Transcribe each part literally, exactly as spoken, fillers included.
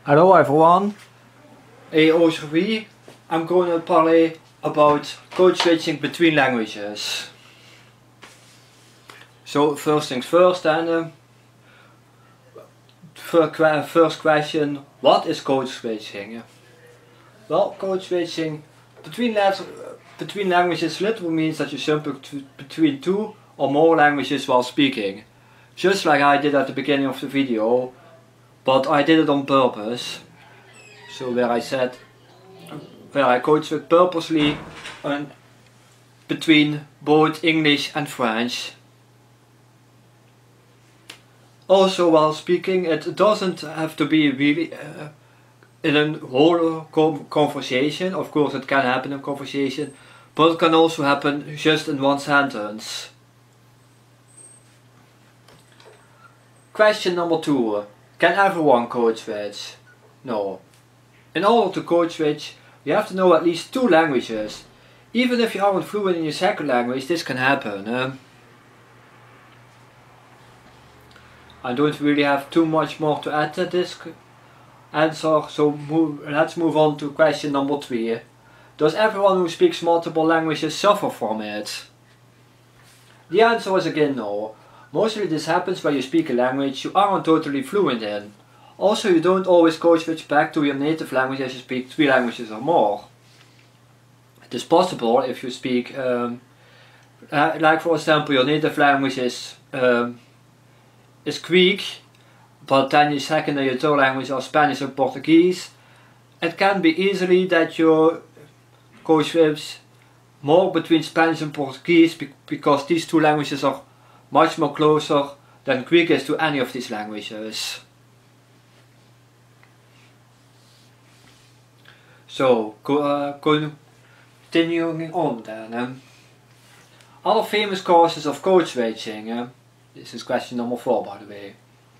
Hello everyone, hey, aujourd'hui I'm going to parler about code switching between languages. So first things first, and uh, first question, what is code switching? Well, code switching between, letter, between languages literally means that you jump between two or more languages while speaking. Just like I did at the beginning of the video, but I did it on purpose. So where I said, where I code switch purposely on, between both English and French. Also while speaking, it doesn't have to be really uh, in a whole conversation. Of course it can happen in conversation, but it can also happen just in one sentence. Question number two. Can everyone code switch? No. In order to code switch, you have to know at least two languages. Even if you aren't fluent in your second language, this can happen. Eh? I don't really have too much more to add to this answer, so move, let's move on to question number three. Does everyone who speaks multiple languages suffer from it? The answer is again no. Mostly this happens when you speak a language you aren't totally fluent in. Also, you don't always code switch back to your native language as you speak three languages or more. It is possible if you speak, um, uh, like for example, your native language is, um, is Greek, but then your second or your third language are Spanish or Portuguese. It can be easily that you code switch more between Spanish and Portuguese be because these two languages are much more closer than Greek is to any of these languages. So, uh, continuing on then. Um, other famous causes of code switching. Uh, this is question number four, by the way.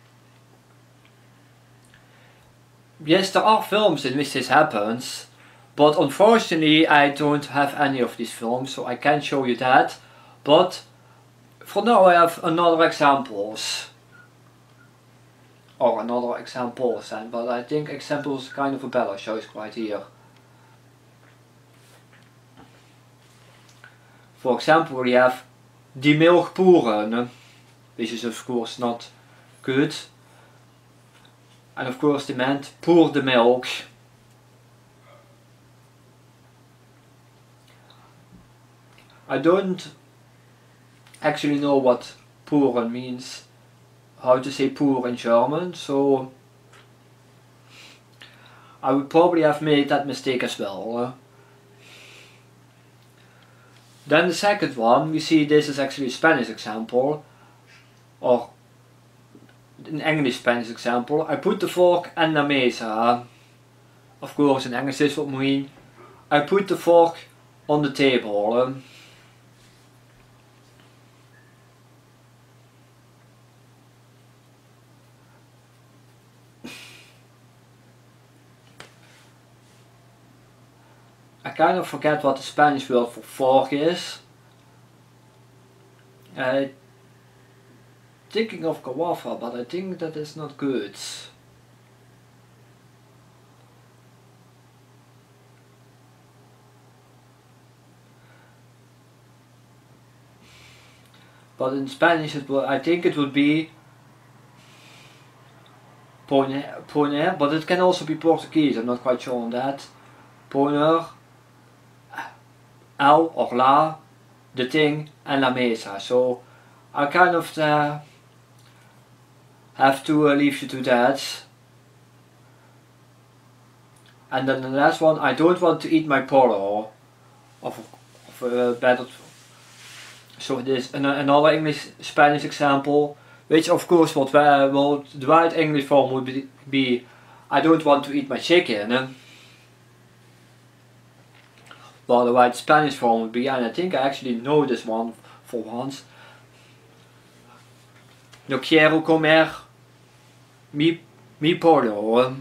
Yes, there are films in which this happens, but unfortunately I don't have any of these films, so I can't show you that. But for now I have another examples. Or another examples, and but I think examples kind of a better choice right here. For example, we have die melkboeren, which is of course not good. And of course they meant pour the milk. I don't actually know what pouren means, how to say pour in German, so I would probably have made that mistake as well. Then the second one, we see this is actually a Spanish example, or an English Spanish example. I put the fork en la mesa. Of course in English this would mean I put the fork on the table. I kind of forget what the Spanish word for fork is. Uh, thinking of guava, but I think that is not good. But in Spanish it will, I think it would be poner, poner, but it can also be Portuguese, I'm not quite sure on that. Poner, el or la, the thing, and la mesa. So I kind of uh, have to uh, leave you to that. And then the last one, I don't want to eat my polo. Of, of uh, better. So this an, another English Spanish example, which of course what uh, well, the right English form would be, be I don't want to eat my chicken. Eh? Well, the right Spanish form would be, and I think I actually know this one for once. No quiero comer mi, mi pollo.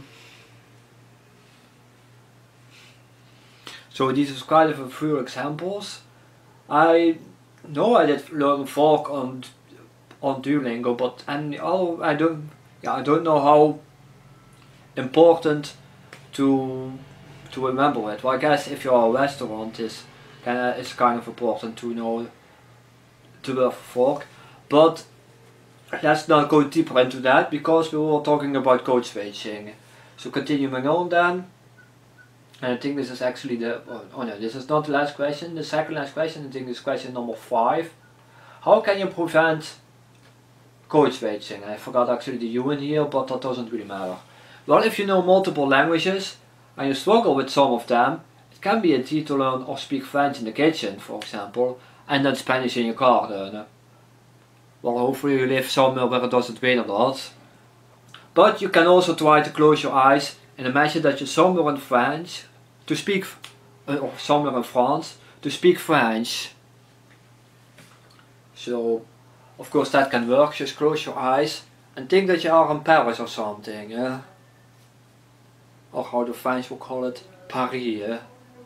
So these are quite a few examples. I know I did learn fork on on Duolingo, but and oh, I don't, yeah, I don't know how important to to remember it. Well, I guess if you're a restaurant, it's kind of, it's kind of important to know to have a fork. But let's not go deeper into that because we were talking about code switching. So continuing on then, and I think this is actually the, oh, oh no, this is not the last question, the second last question, I think this is question number five. How can you prevent code switching? I forgot actually the U in here, but that doesn't really matter. Well, if you know multiple languages and you struggle with some of them, it can be a key to learn or speak French in the kitchen, for example, and then Spanish in your garden. Well, hopefully you live somewhere where it doesn't rain a lot. But you can also try to close your eyes and imagine that you're somewhere in France to speak, uh, or somewhere in France to speak French. So, of course that can work. Just close your eyes and think that you are in Paris or something. Yeah? Or how the French will call it, Paris. Yeah?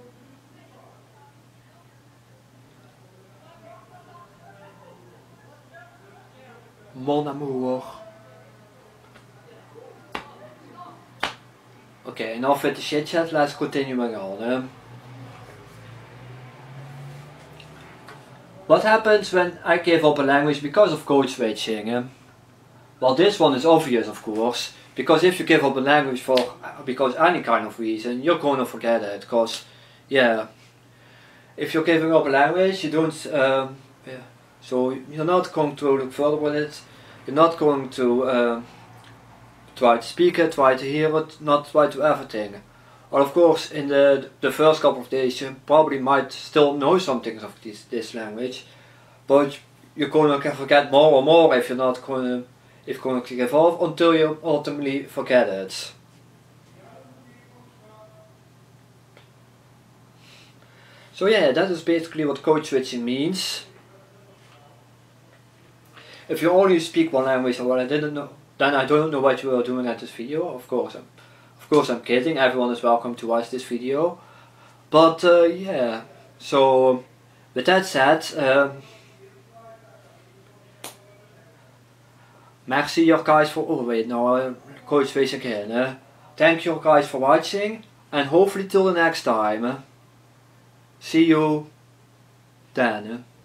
Mon amour. Okay, enough with the shit chat, let's continue on. Eh? What happens when I give up a language because of code switching? Eh? Well, this one is obvious, of course, because if you give up a language for because any kind of reason, you're going to forget it. Because, yeah, if you're giving up a language, you don't, um, yeah, so you're not going to look further with it. You're not going to uh, try to speak it, try to hear it, not try to everything. Well, of course, in the the first couple of days, you probably might still know some things of this this language, but you're going to forget more and more if you're not going to, if you're going to give up until you ultimately forget it. So yeah, that is basically what code switching means. If you only speak one language or what I didn't know, then I don't know what you are doing at this video. Of course, I'm, of course I'm kidding. Everyone is welcome to watch this video. But uh, yeah, so with that said, um, merci you guys for, oh wait, no, uh, code switch again. Uh, thank you guys for watching and hopefully till the next time. Uh, see you then. Uh.